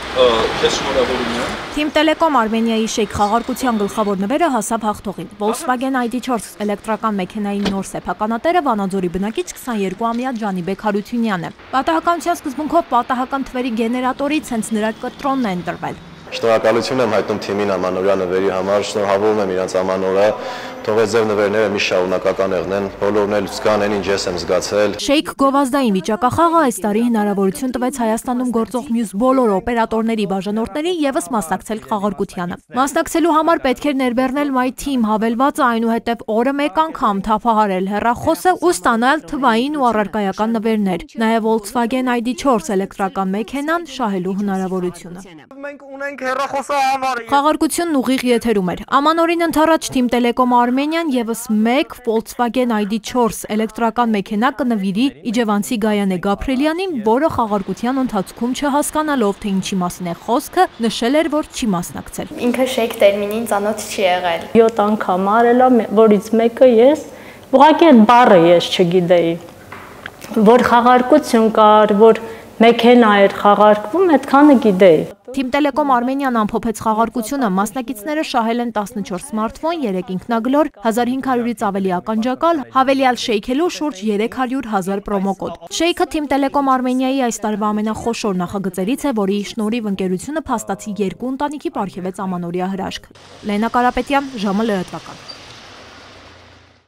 Քեզ շնորհավորում եմ։ Թիմ Տելեկոմ Արմենիայի շեյք խաղարկության գլխավոր նվերը հասավ հաղթողին։ Volkswagen ID4 էլեկտրական մեքենայի նոր սեփականատերը Վանաձորի բնակիչ 22-ամյա Ջանիբեկ Հարությունյանն է։ Պատահականության սկզբունքով պատահական թվերի գեներատորից հենց նրա կտրոնն է ընտրվել։ Շնորհակալություն եմ հայտնում թիմին ամանորյա նվերի համար, շնորհավորում եմ իրանց ամանորը, թողեց ձեր նվերները մի շարունակական եղնեն, բոլորն էլ զգան այն ինչ ես եմ զգացել։ Շեյք գովազդային վիճակախաղը այս տարի հնարավորություն տվեց Հայաստանում գործող մյուս բոլոր օպերատորների բաժանորդներին ևս մասնակցել խաղարկությանը։ Մասնակցելու համար պետք էր ներբեռնել My Team հավելվածը, այնուհետև օրը մեկ անգամ թափահարել հեռախոսը ու ստանալ թվային ու առարկայական նվերներ, նաև Volkswagen ID4 էլեկտրական մեքենան շահելու հնարավորությունը։ Մենք ունենք հեռախոսը համար։ Խաղարկությունն ուղիղ եթերում էր։ Ամանորին ընթരാճ Թիմ Տելեկոմ Արմենիան ևս մեկ Volkswagen ID4 էլեկտրական մեքենա կնվիրի իջևանցի Գայանե Գաբրելյանին, որը խաղարկության ընթացքում չհասկանալով, թե ինչի մասին է խոսքը, նշել էր, որ չի մասնակցել։ Ինքը շեյք տերմինին ծանոթ չի եղել։ 7 անգամ արել է, որից մեկը ես, ուղղակի այդ բառը ես չգիտեի, որ խաղարկություն կար, որ մեքենա էր խաղարկվում, այդքանը գիտեի։ Թիմ Տելեկոմ Արմենիան ամփոփեց խաղարկությունը, մասնակիցները շահել են 14 սմարթֆոն, 3 ինքնագլոր, 1500-ից ավելի ականջակալ, հավելյալ շեյքելու շուրջ 300,000 պրոմոկոդ։ Շեյքը Թիմ Տելեկոմ Արմենիայի այս տարվա ամենախոշոր նախագծերից է, որի շնորհիվ ընկերությունը փաստացի 2 ընտանիքի պարգևեց ամանորյա հրաշք։ Լենա Կարապետյան, ժամը լրատվական։